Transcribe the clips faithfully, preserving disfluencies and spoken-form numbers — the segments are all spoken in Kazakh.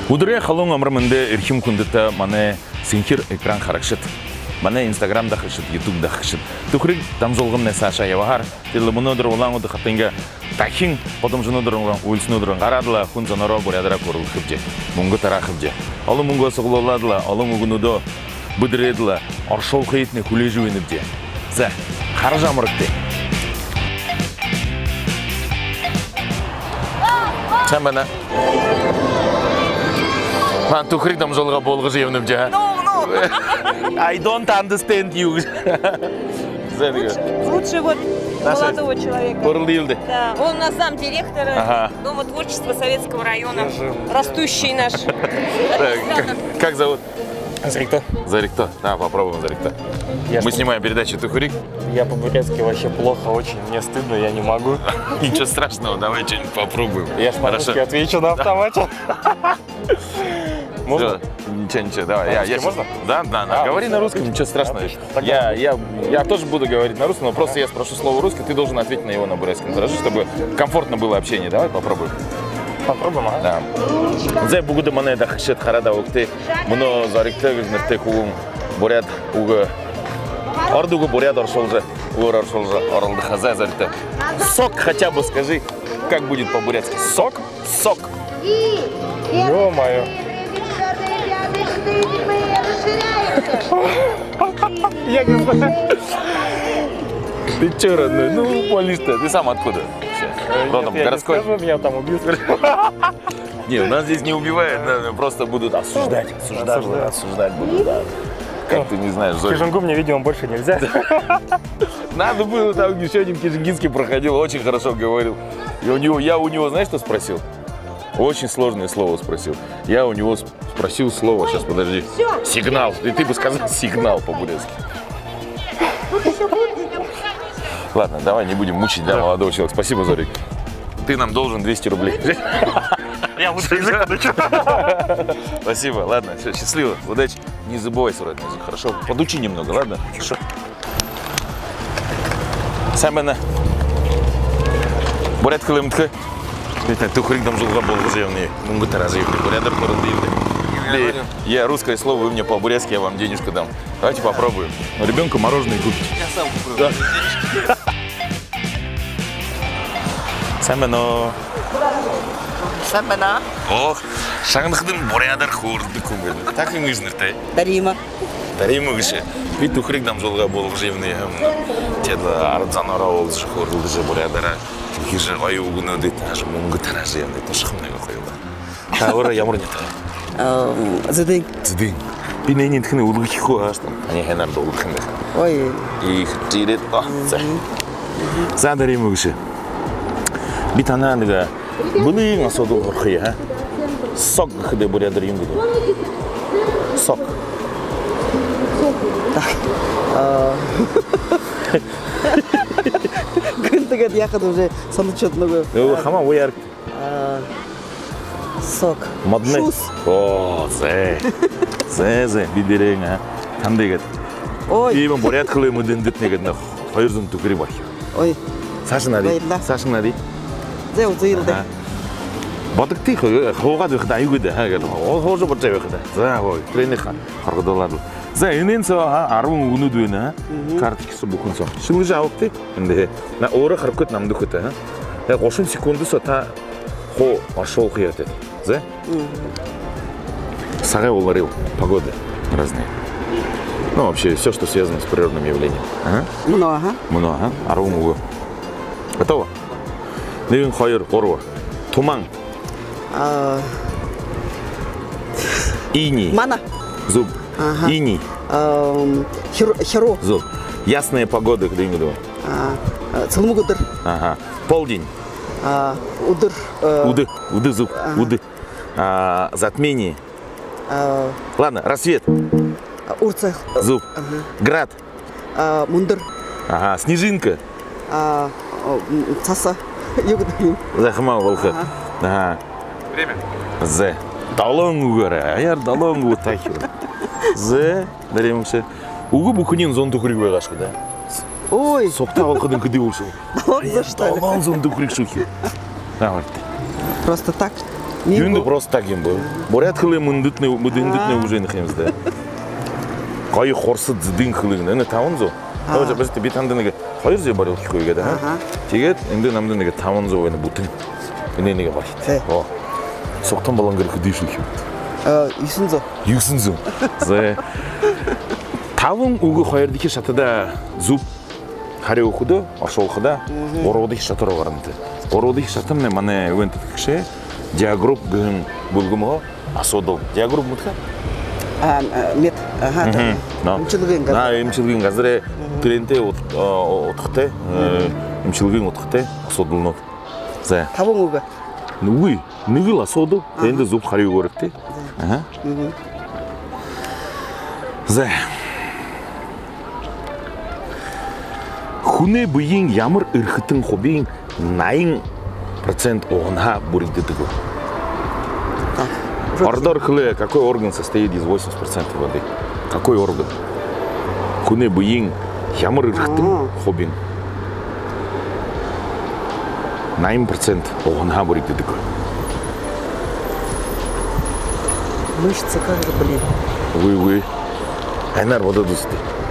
Удыря халон амрманде ирхим кундыта мане синхир экран харакшит. Мане Инстаграм да хашит, Ютуб да хашит. Тухрик там жолгам не Саша Явахар. Тилы монодр улан уды хатынга тахин, потом жонодр улан уйлснодр гарадла хун занора бурядра корул хибже. Мунга тара хибже. Алы мунга соглоладла, алы мугунудо будредла, аршол хейтне кулежу инибже. За харжа амрыкты. Чамана. Man тухрик там жолга болгы жевним же. No, no. I don't understand you. Лучший год молодого человека. Порлилды. Да, он у нас зам директора Ага. Дома творчества Советского района. Растущий наш. Как зовут? Зарикто. Зарикто. Да, попробуем Зарикто. Я Мы что? снимаем передачу Тухрик. Я по-бурятски вообще плохо, очень. Мне стыдно, я не могу. Ничего страшного, давай что-нибудь попробуем. Я ж по-русски отвечу на автомате. Можно? Всё, Ничего, ничего, давай. Я, я русски можно? Да, да, да. А, Говори ну, на всё, русском, отлично. ничего страшного. Отлично. Тогда- Я, я, я тоже буду говорить на русском, но просто я спрошу слово русское, ты должен ответить на его на бурятском. Хорошо, чтобы комфортно было общение. Давай попробуем. Попробуем, а? Да. Зай бугуды мане да хшет харада окты. Муно Зарикто гызнырты хугум бурят уга. Ордуга бурят оршолжа. Ур оршолжа оралды хазай Зарикто. Сок хотя бы скажи, как будет по-бурятски. Сок? Сок. Ё-моё. Я не знаю. Ты чё, родной? Ну, полишь-то. Ты сам откуда? Родом Нет, я не городской? скажу, меня там убьют. Не, у нас здесь не убивают, да, просто будут осуждать, осуждать, Осуждать. осуждать будут, да. Как ты не знаешь, Зорь? Кижингу мне, видимо, больше нельзя. Надо было, там еще один кижингинский проходил, очень хорошо говорил. И у него, я у него, знаешь, что спросил? Очень сложное слово спросил. Я у него спросил слово, сейчас подожди. Сигнал. И ты бы сказал сигнал по-бурятски. Ладно, давай не будем мучить, да, молодого человека. Спасибо, Зорик. Ты нам должен двести рублей. Я лучше язык подучу. Спасибо, ладно, все, счастливо, удачи. Не забывай свой родной язык, хорошо? Подучи немного, ладно? Хорошо. Самена. Бурят кылымтка. Тухрик там жолга болгы жевный. Мунгы таразы евды. Бурядар порылды евды. Я русское слово, вы мне по-бурятски, я вам денежку дам. Давайте попробуем. Ребенку мороженое купить. Я сам попробую. Самена. Сабана. Ох, шаңдықтың бурядар хорды көңілі. Так и мыжныртай. Дарима. Дарима кіші. Бит тухрик там жолға болгы жевный. Тедлі арыдзан ара олды жы хорды жы бурядара. Хижі ғайы угыны дейді. Аж мұңғы тара жевный. Тошықмайға қойылды. Тауыра ямыр не тағы. Зыдың. Цдың. Бинайнен тіні ұлғы киху аштым. Ане хенарды ұлғы кімді. Ой. Их жирет бақытса. За Дарима кіші. Бит анандыға бұлың асоды ғырқы, ha? Сок ғыды бурядар емгіді. Сок. Гынтыгат яхады уже санычетного. О, хама ояр. Сок. Модный. Шус. О, зе. Зе, зе, бидерең, а. Қандай гет. Ой. Ибн бурят қылымы діндіп негедіне қойырдың түкірі бар. Ой. Сашын ади. Байырда. Сашын ади. Зе узыйлды. Бадық тей қоға дөқді айгөді. Ол қожы бір жай өқіді. За, ой, трені қарғыды олады. За, енен со, арвың ұғыны дөйіні, картикісі бұқын со. Шылы жауып дей. На оры қырып көт намды көті. Қошын секунды со, та қо аршол қияты. За? Сағай оларил, погоды разные. Ну, вообще, все, что связано с природным явлением. Ага. Много. Много, арвың ұғы. Готово? Невин хайыр, орва. Туман. Иней. Мана. Зуб. Ага. Иней. Херо. Зуб. Ясная погода, где нибудь. Цылмугудыр. Ага. Полдень. Удыр. Уды. Уды зуб. Уды. А, затмение. Ладно, рассвет. Урцах. Зуб. Град. Мундыр. Ага. Снежинка. Цаса. Югдыр. Захма волха. Ага. Время. Зе. Далон угара. Аяр далон угу тахи. Зе. Даремші. Угу букунин зонту кригвай қашқы, да? Ой. Сопта волқыдың кіде болшы. Вот за что ли? Далон зонту криг шухи. Давай. Просто так. Юнды просто так юм был. Бурят хылы мындытны мындытны уже не хемзде. Кай хорсыт зидин хылыгын. Эне тавынзо. Тоже біз те бит андыныгы хайыр зе барыл койга да. Тегет энди намдыныгы тавынзо эне бутын. Эне неге бар. О. Соктон балан керек дейшил. 어, 유순조. 유순조. зе. Тавын угы хайырдыки шатыда зуб харе окуду, ашолхуда, ородыки шатыр огарынды. Ородыки шатымне мане өөнтү киши диагруп гын булгумго асодол. Диагруп мутка? 아, 몇. 아하. 음치르긴 가. 나 음치르긴 가즈레 트렌테 отхте, 음치르긴 отхте асодулнот. зе. тавын угы. 누구? 누구 асодул? Энди зуб хариу көрөктү. Аха. зе. Хуне быйын ямар ырхытын хобин найын процент оғынға буригдетігі. Ардар хылы, какой орган состоит из восемьдесят процентов воды? Какой орган? Хуне быйын ямар ырхытын хобин найын процент оғынға буригдетігі. Мышцы, как же, блин. Вы-вы. Айнар вода дусты.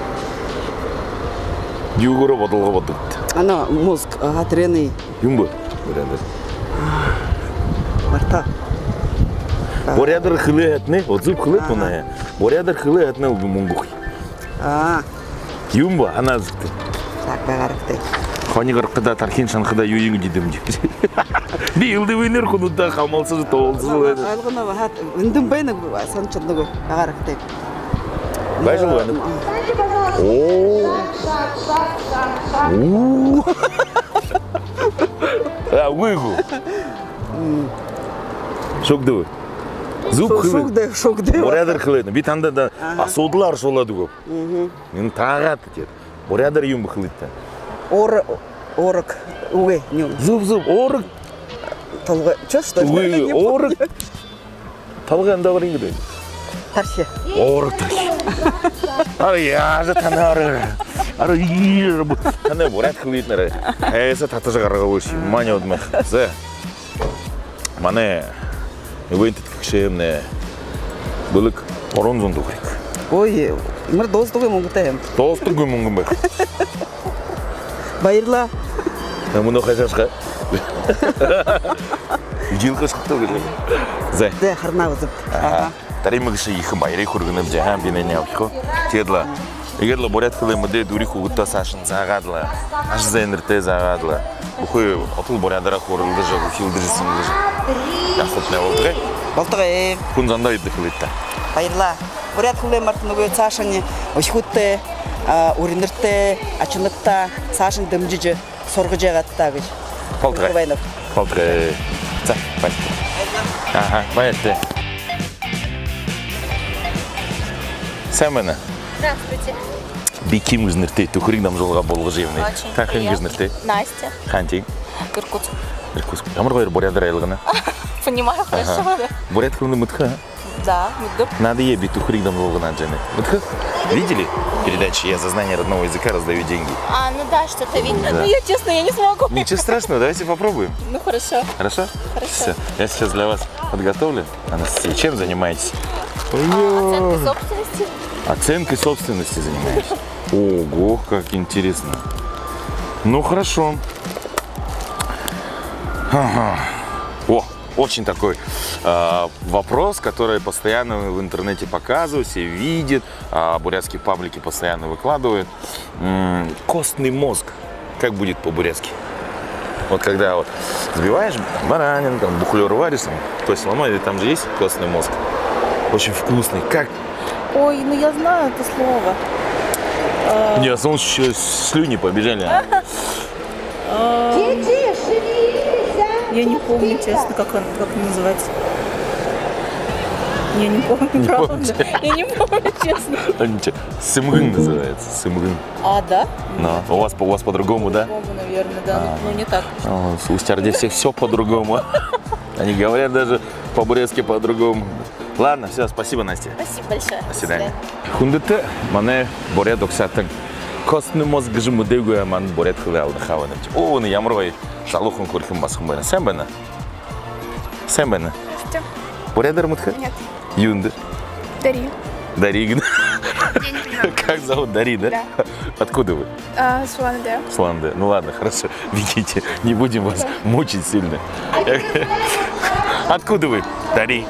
Югора водолга водыт. Ана мозг, ага, треный. Юмбы? Борядыр. Марта. Борядыр хылы этне, вот зуб хылы туная. Борядыр хылы этне угы мунгухи. А. Юмбы, ана зыкты. Так, багарыкты. Хани гарқыда тархин шанқыда юйың дедім деп. Би илды вейнер құнудда қамалсыз тоғылсыз. Алғына бахат, үндім байны санчылдығы, багарыкты. Бай жыл өйніп. Ооо. Ооо. А, выйгу. Шокды вы. Зуб хылы. Шокды, шокды. Борядыр хылыны. Би танда да асудылар шолады көп. Мен тағаты тер. Борядыр юм хылыты. Оры, орык, угы, нюм. Зуб-зуб, орык. Толгы, чё что ли? Угы, орык. Талғы анда бар еңгіді. Тархи. Орык тархи. Ары яжы танары. Ары иір. Таны боряд хылытнары. Әйсі татыжы қарға өші. Мане одмақ. Зе. Мане. Өбейнтет кішемне. Бұлық орон зонды көрек. Ой, мыр достығы мұңғытайым. Достық көм мұңғын бәк. Байырла. Мұны қайшашқа. Жылқы шықты өкелі. Зе. Зе, қарна ұзып. Таримы кіші екі байрай көргініп жәхам бенене ауқиқо. Тедла. Егерлі борят қылы мұды дұрих ұғытта сашын зағадыла. Аш зайнырты зағадыла. Бұқы отыл борядыра қорылды жа, ұхилды жысымды жа. Яқсып не болды ғай? Болтығы. Күн занда үйді қылытта. Байырла. Борят қылы мартын ұғы сашыны ұхутты, уринырты, ачынытта, сашын дымжыжы, сорғы жағатта ғыш. Болтығы ғай? Болтығы ғай. Ца, байытты. Аха, байытты. Сән мәні? Здравствуйте. Беким гізнірті, түкірік дам жолға болғы жевіне. Очень Қанқын приятно. гізнірті? Настя. Қантин? Иркутск. Иркутск. Ямар байыр борядыр айлығына? Понимаю, хорошо, да? Боряд қылыны мұтқа? Да, Мигдур. Надо ебить түкірік дам жолғына джаны. Мұтқа? Видели передачи «Я за знание родного языка раздаю деньги»? А, ну да, что-то видно. Ну, я честно, я не смогу. Ничего страшного, давайте попробуем. Ну, хорошо. Хорошо? Хорошо. Все. Я сейчас для вас подготовлю. Анастасия, чем занимаетесь? Оценка собственности. Оценкой собственности занимаюсь. Ого, как интересно. Ну, хорошо. Ага. О, очень такой э, вопрос, который постоянно в интернете показывают, все видят, э, бурятские паблики постоянно выкладывают. М-м, костный мозг. Как будет по-бурятски? Вот когда вот сбиваешь баранин, там, бухлёр варишь, там, кость ломаешь, там же есть костный мозг. Очень вкусный. Как? Ой, ну я знаю это слово. Не, а сон еще слюни побежали. Я не помню, честно, как он, как он называется. Я не помню, правда. Я не помню, честно. Сымгын называется. Сымгын. А, да? Да. У вас, у вас по-другому, да? По-другому, наверное, да. Ну, не так. У стюардей всех все по-другому. Они говорят даже по-бурятски по-другому. Ладно, все, спасибо, Настя. Спасибо большое. До свидания. Хундыты, мане борят оксатын. Костный мозг жымы деуге ман борят хылы алды хаваны. О, оны ямырвай шалухын көркін басқын байна. Сен бәні? Сен бәні? Настя. Порядок Мутха? Нет. Юндер. Дарья. Дарья. Я не понимаю. Как зовут? Дарья, да? Да. Откуда вы? А, с Улан-Удэ. С Улан-Удэ. Ну ладно, хорошо. Видите, не будем вас мучить сильно. Откуда вы? Дарья.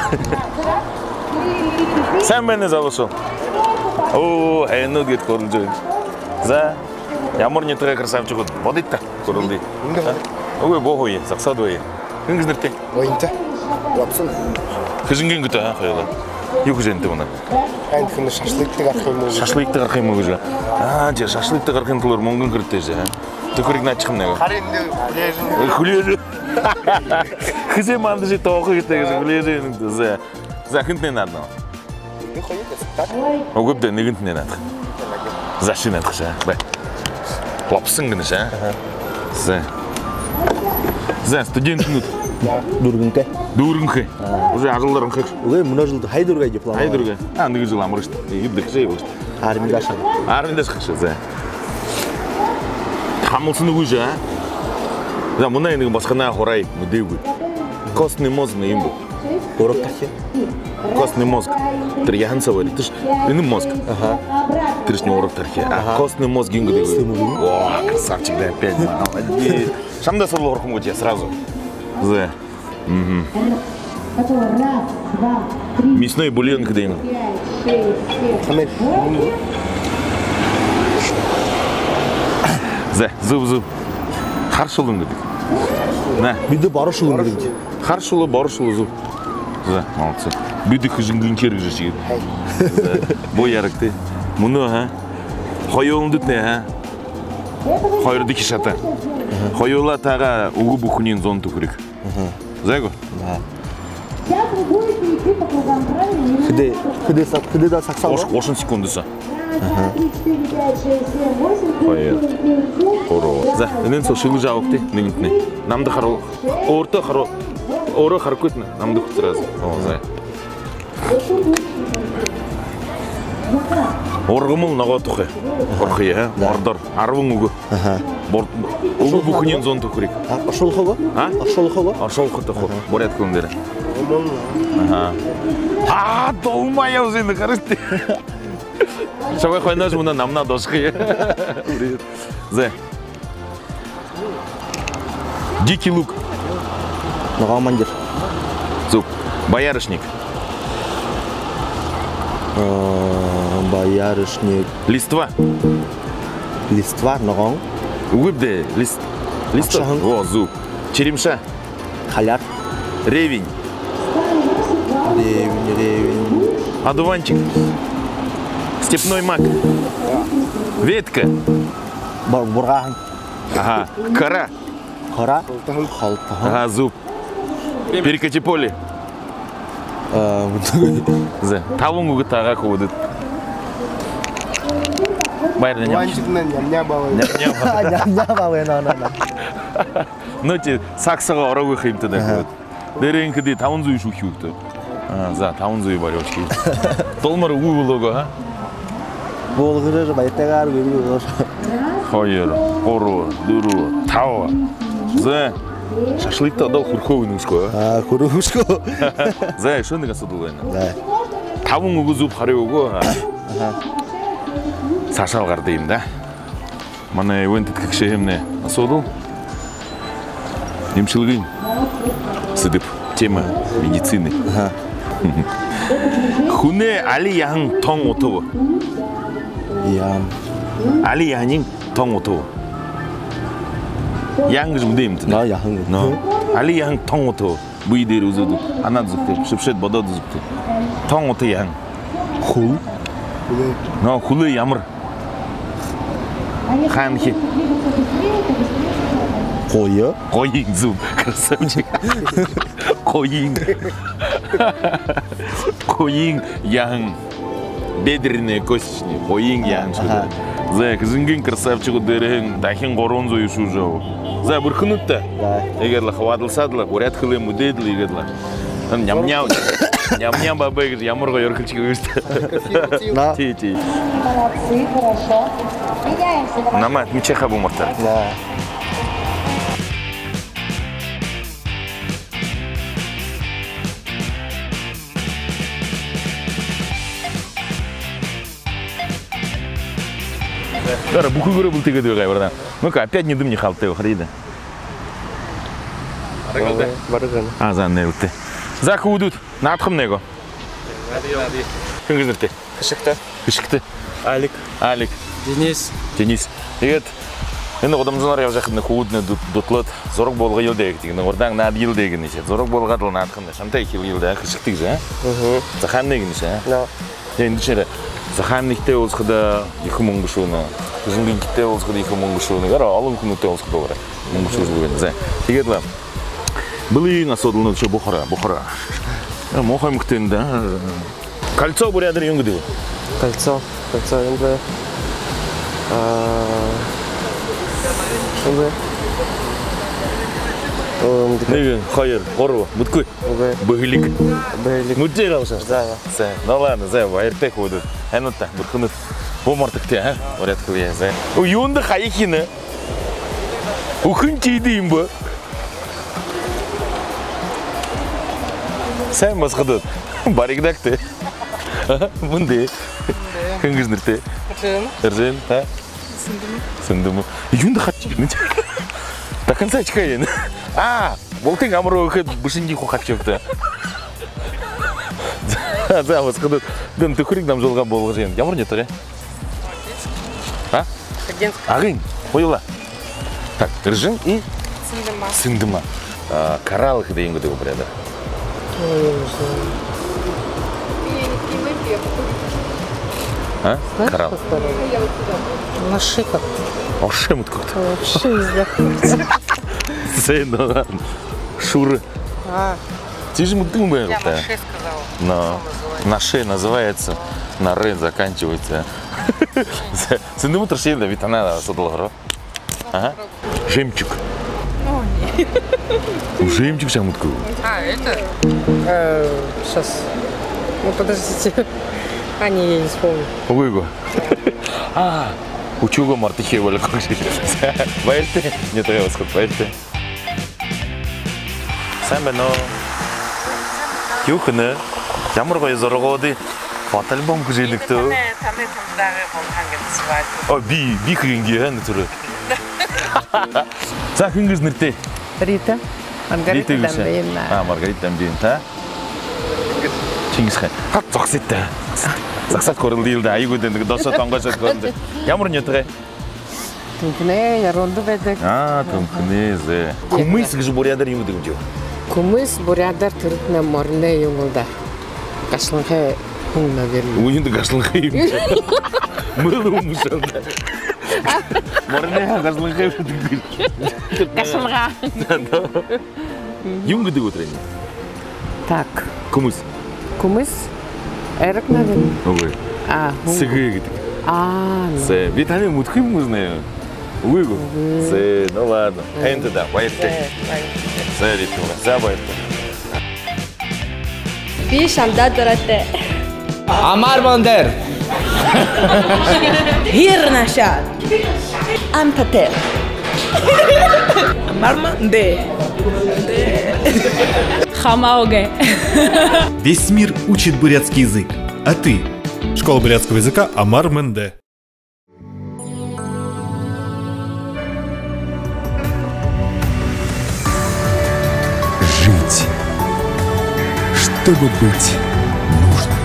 Сам меня залушил. О, эну говорит, король. За. Я мор не трек красавчик. Вот это король. Ой, богу е, саксадой. Кым гизнерте? Ойнта. Лапсын. Кызыңген күтә, хәйлә. Юк женте буна. Айн кында шашлыктык аркылы. Шашлыктык аркылы уже. А, же шашлыктык аркылы тулар монгон кирте же. Төкөрик начкым неге. Харенде лежин. Хулеже. Кызе манды же тоғы кете хулеже. За. За хинтне надо. Не ходит так. Огып да негинтне надо. Заши надо же. Бай. Лапсын гына же. За. За студент минут. Дургынка. Дургынка. Уже ажылдарын қақ. Ой, мына жылды Хайдурга деп план. Хайдурга. А, неге жыл амырышты. Ибдік жей болышты. Армияда шаға. Армияда шықшы, за. Хамылсыны көжі, а? За, мұна ендігі басқана қорай, мүдей көй. Костный мозг не имбу. Орық тахе. Костный мозг. Тір яғын савали. Тіш, ені мозг. Ага. Тірш не орық тархе. А костный мозг еңгі де көй. О, красавчик, да, опять. Молодец. Шамда сорлы орқым көте, сразу. За. Мясной бульон когда именно. За, зуб зуб. Харшулын гэдэг. На. Биді барышылын гэдэг. Харшулы барышулы зуб. За, молодцы. Биді күжінген кері жүрші. Бой ярықты. Мұны, ха? Қойылын дүтіне, ха? Қойырды кешата. Қойыла таға ұғы бұқынен зон түкірік. Зайго? Да. Хыды, хыды, хыды да сақсал. Ошын секундысы. Қойыр. Қору. За, енен сол шылы жауыпты, негінтіне. Намды қару. Орты қару. Оры қару көтіні. Намды күтіраз. О, зай. Орғымыл наға тұқы. Орқы, ә? Ордар. Арвың ұғы. Ұғы бұқынен зон түкірек. Ашол қоға? А? Ашол қоға? Ашол қыты қо. Борят көңдері. А, долмай аузынды қарышты. Шабай қойнаш мұна намна дошқы. Зай. Дикий лук. Наға мандир. Зуб. Боярышник. Боярышник. Листва. Листва, нағаң. Угыбде. Лист. Листва. О, зуб. Черемша. Халяр. Ревень. Ревень, ревень. Одуванчик. Степной мак. Ветка. Бурғағын. Ага. Кора. Қора. Қалтағын. Ага, зуб. Перекати поле. За. Тавың ұғы таға қуыды. Байырды ням. Ванчикнан ням-ня балай. Ням-ня балай, на-на-на. Ну, те саксаға ора өқеймті да қуыды. Дәрен кіде тавын зүй шухи өкті. За, тавын зүй бар өшкей. Толмары ұй ұлығы, а? Болғыры байтағар көргі ұлығы. Қойыр, қору, дұру, тауы. За. Шашлыкта дал хурковый нушко. А, хурковушко. За, что ты гасудул война? Да. Тавың угу зуб харевого. Сашал гардейм, да? Мана ивентит как шехемне асудул. Немчилгин. Сыдып. Тема медицины. Хуне али яхын тоң отовы. Ям. Али яхын тоң отовы. Яңғы жым деймді. На, яхын. Али яхын тоң отовы. Бұйдері өзуді. Ана зүкті. Шыпшет бада зүкті. Тоң оты яхын. Хул. Но хулы ямыр. Ханхи. Қойы. Қойың зуб. Красавчик. Қойың. Қойың яхын. Бедренные костичные. Қойың яхын. За, кізінген красавчику дәрігін тахин қорон зойы шу жау. За, бұрқынытта. Егерлі хавадылсадылы, уряд хылы мүдейділі егерлі. Ням-ням. Ням-ням бабай, ямырға еркілчігі өсті. На. Ти-ти. Молодцы, хорошо. Меняемся. Нама, отмечеха бумарта. Да. Дара буху горе был тыга дыга бардан. Ну-ка, опять не дым не халты, хрида. Барыган. А, за нелты. За худут. Надхым него. Кем гиздерте? Кышыкты. Кышыкты. Алик. Алик. Денис. Денис. Егет. Енді одамзанар я жақында худны дутлат. Зорок болға елдегі деген. Ордан над елдегі неше. Зорок болға дыл надхымды. Шантай хил елдегі кышыктыг же, а? Захан деген неше, а? Да. Енді шере. Захан никте олсқыда екі мың бұшуыны. Күзін гинкте олсқыда екі мың бұшуыны. Гара алым күнікте олсқыда олары. Мың бұшуыз бүгін. Зе. Егет ла. Были насодылны что Бухара, Бухара. Мохай мухтенда. Кольцо бурядыр юнгды. Кольцо. Кольцо енді. Енді. Неге, хайыр, қору, бұткой. Бұғылик. Бұғылик. Мүттер алша. Да. Сәй, ну ладно, зәй, вайыртек өді. Әнітті, біркінет. Бомартықте, ә? Орят қылия, зәй. О, юнды қайықины. Ұқын кейдейін бұ. Сәй масқыдыд. Баригдакты. Бұнды. Күнгізнірті. Үржен. Үржен, ә? Сындымы. Сындымы. Юнды қатчықны. До конца чекайын. А, болтың амыры өкет бұшынги қоқат жөкті. За, масқыдыд. Дын түкірік нам жолға болғы жайын. Ямыр не тұр, е? А? Ағын, қойыла. Так, Үржен и... Сындыма. Сындыма. Каралық дейін көдегі біреді. А? Карал. Лоши как-то. Лоши вот как-то. Вообще не знаю. Сэй, ну ладно. Шуры. А. Ты же мутым был. Я на шее сказала. Но на шее называется, на ры заканчивается. Сындымы трошей, да, ведь она содолгро. Ага. Жемчуг. О, нет. Жемчуг сейчас мутку. А, это? Сейчас. Ну, подождите. А, не, я не вспомню. Уйгу. А, учуга мартыхе воля как же. Вайрте, не то я вас ход, вайрте. Саме, но... Юхны, ямырға зорғоды. Фотоальбом күжелікті. Таны тымдағы болғанға свадьба. О, би, би күрінге, әні түрі. Са күнгіз нірте? Рита. Маргарита Дамбейн. А, Маргарита Дамбейн, та? Чингис хан. Хат зақсетті. Зақсат көрілді елді, айы көдендігі, доса таңғашат көрілді. Ямыр не тұғы? Түнкіне, яронды бәдік. А, түнкіне, зе. Күміс күжі борядар еңі дегім жау? Күміс борядар түрікіне моріне еңілді. Қашылыңға күніне берілді. Ойынды қашылыңға еңі. Мұрды ұмышалды. Моріне қашылыңға еңі. Қашылға. Еңі дегі өтірені? Так. Күміс? Күміс? Әрік нәдім. Ой. А, Сығы егітік. А, ну. Се, витали мутхим музне. Уйгу. Се, ну ладно. Энты да, поехали. Се, ритмуна. Се, поехали. Би шамда дурате. Амар Мандер. Hirnashad. Антател. Амар Манде. Хамауге. Весь мир учит бурятский язык. А ты? Школа бурятского языка Амар Менде. Жить, чтобы быть нужным.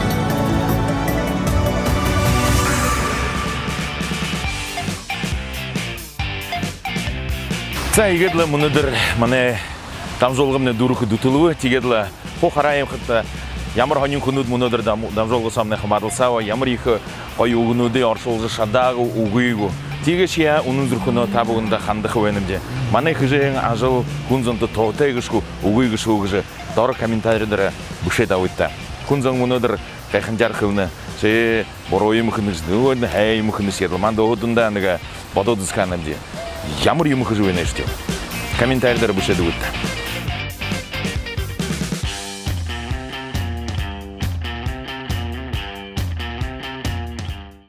Са, егедлі мұныдыр, мане там жолғымне дұрықы дүтілуі, тегедлі қоқарайым қытты. Ямар ханин күнуд мұныдыр дам жолғы самне қамадылсауа, ямар екі қой уғынуды аршылғы шадағы уғыйғы. Теге шия оның зүркіні табығында қандықы өйнімде. Мане күжең ажыл күнзонды тоғытай күшкі уғыйғы шуғыжы. Дары комментарийдері бүше дауытта. Күнзон мұныдыр қайқынжар қылны. Че боройы мұқыныжды, өйні әй мұқыныш еді. Манда оғыдында әніға бадо дұзқанымде. Ямар юмы күжі өйні іштеу. Комментарийдері бүше дауытта.